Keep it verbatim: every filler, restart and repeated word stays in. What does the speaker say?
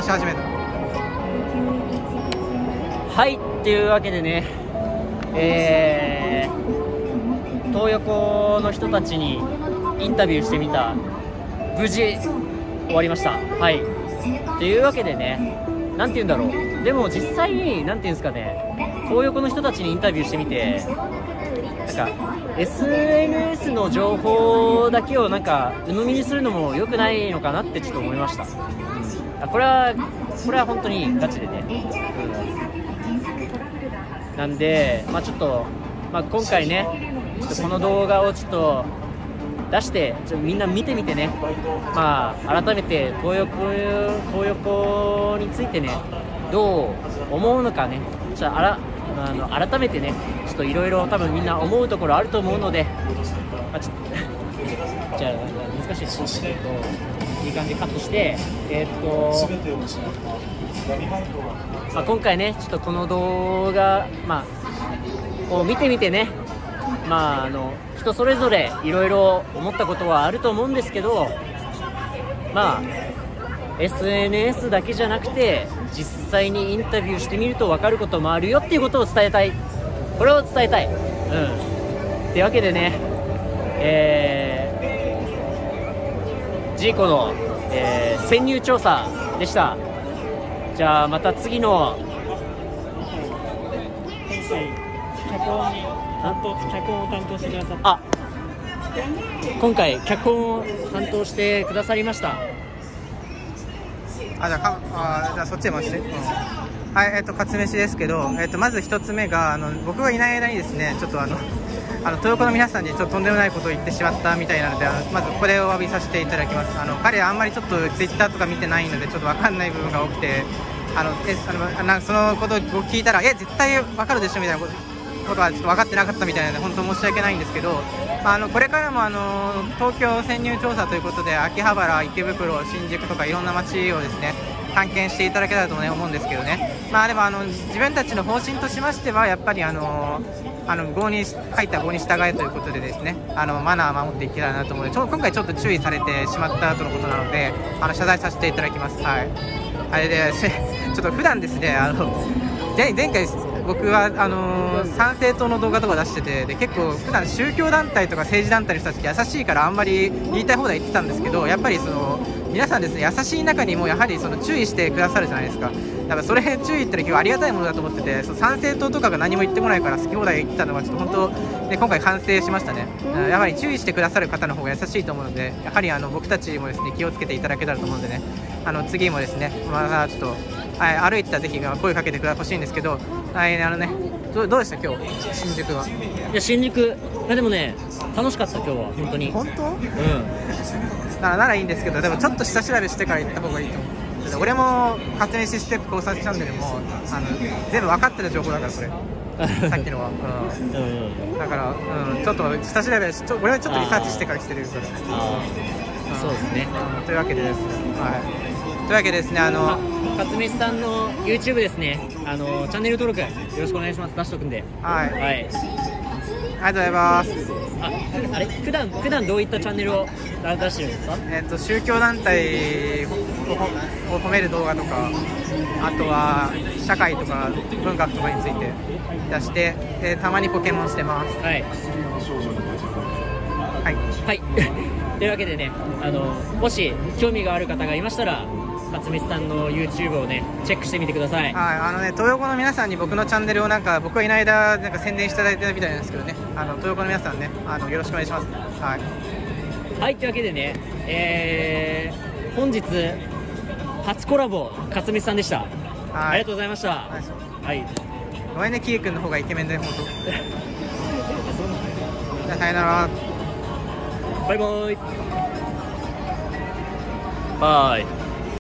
し始めた。 はい、というわけでね、えー、東横の人たちにインタビューしてみた。無事終わりました。はい、というわけでね、なんて言うんだろう、でも実際になんて言うんですかね、東横の人たちにインタビューしてみて、なんか エスエヌエス の情報だけをなんか鵜呑みにするのも良くないのかなってちょっと思いました。うん、これはこれは本当にガチでね、うん、なんで、まあ、ちょっと、まあ、今回ね、ちょっとこの動画をちょっと出してちょっとみんな見てみてね、まあ、改めて東横東横についてねどう思うのかね、ちょっとあらあの改めてねちょっといろいろ多分みんな思うところあると思うので、まあ、ちょっとじゃあ難しいですけど、いい感じでカットしてえー、っと、まあ、今回ねちょっとこの動画、まあ、を見てみてね、まあ、あの人それぞれいろいろ思ったことはあると思うんですけど、まあ エスエヌエス だけじゃなくて実際にインタビューしてみると分かることもあるよっていうことを伝えたい、これを伝えたい。うん。ってわけでね、えー、ジーコの、えー、潜入調査でした。じゃあまた次の脚本に担当脚本を担当してくださった。 あ、今回脚本を担当してくださりました。 あ、じゃあかあじゃあそっちへ回して、うん、はい、えっと勝飯ですけど、えっとまず一つ目があの僕がいない間にですね、ちょっとあのあの東横の皆さんにちょっととんでもないことを言ってしまったみたいなので、あのまずこれをお詫びさせていただきます。あの彼はあんまりちょっとツイッターとか見てないのでちょっと分かんない部分が多くて、あのえあのなんかそのことを聞いたらえ絶対分かるでしょみたいなことことはちょっと分かってなかったみたいなので本当申し訳ないんですけど、まあ、あのこれからもあの東京潜入調査ということで秋葉原、池袋、新宿とかいろんな街をですね探検していただけたらと、ね、思うんですけどね、まあ、でもあの自分たちの方針としましてはやっぱりあのあの号に書いた号に従えということでですね、あのマナーを守っていけたらなと思うので、ちょ今回ちょっと注意されてしまったとのことなのであの謝罪させていただきます。はい、あれでちょっと普段ですね、あの前回僕はあのー、参政党の動画とか出してて、で結構普段宗教団体とか政治団体の人たち優しいからあんまり言いたい放題言ってたんですけど、やっぱりその皆さんですね優しい中にもやはりその注意してくださるじゃないですか。だからそれ注意ってのは結構ありがたいものだと思ってて、その参政党とかが何も言ってこないから好き放題言ってたのがちょっと本当、ね、今回反省しましたね。やはり注意してくださる方の方が優しいと思うので、やはりあの僕たちもですね気をつけていただけたらと思うのでね、あの次もですねまたちょっと、はい、歩いてたらぜひ声かけてくだほしいんですけど、はい、あのねどう、どうでした今日新宿は。 いや新宿、いやでもね楽しかった今日は本当に。 本当？うん。 うん。 ならならいいんですけど、でもちょっと下調べしてから行った方がいいと思う。俺も勝手にシステップ考察チャンネルもあの全部分かってる情報だからこれさっきのは、うんうん、だから、うん、ちょっと下調べしちょ俺はちょっとリサーチしてからしてるから。 ああ、そうですね、 うん、というわけでですね、はい、というわけでですね、あの勝飯さんの YouTube ですね、あのチャンネル登録よろしくお願いします。出しとくんで。 はい、 はい、 ありがとうございます。 あ、あれ普段普段どういったチャンネルを出してるんですか？ えっと宗教団体を褒める動画とか、あとは社会とか文学とかについて出して、でたまにポケモンしてます。 はいはい、 はい、というわけでね、あのもし興味がある方がいましたら勝飯さんの YouTube をねチェックしてみてください。 はい、あのね東横の皆さんに僕のチャンネルをなんか僕がいない間なんか宣伝していただいてるみたいなんですけどね、あの東横の皆さんねあのよろしくお願いします。はい、 はい、というわけでね、えー、本日初コラボ勝飯さんでした。 はい、 ありがとうございました。はい、 ごめんねキー君の方がイケメンで本当。じゃあさよなら。 バイバイ。バイ。